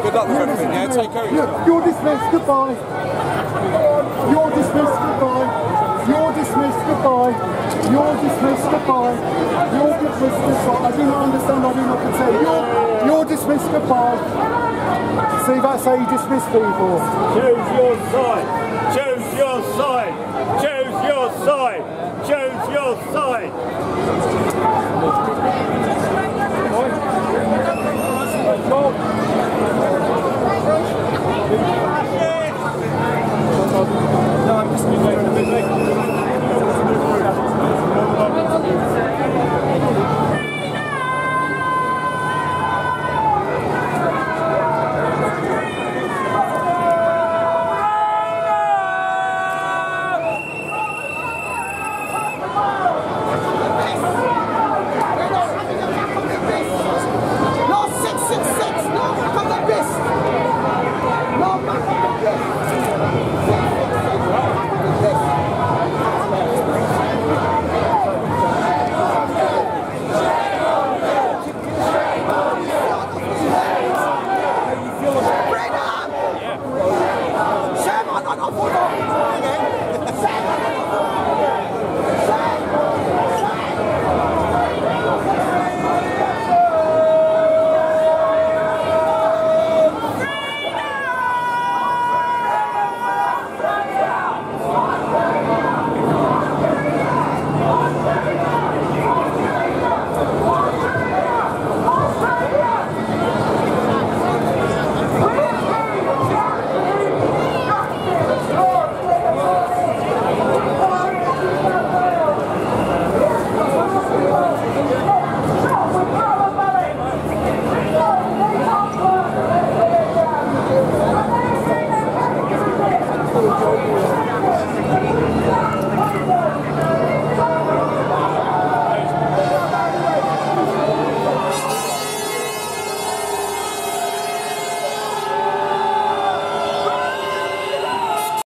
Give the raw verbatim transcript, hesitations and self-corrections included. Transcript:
Good luck with everything, yeah? Take care of yourself. You're dismissed, goodbye. You're dismissed, goodbye. You're dismissed, goodbye. You're dismissed, goodbye. You're dismissed, goodbye. I do not understand, I do not consent. You're, you're dismissed, goodbye. See, that's how you dismiss people. Choose your side. Choose your side. Choose your side. Choose your side. No, I'm just going to go for a bit late. Thank you.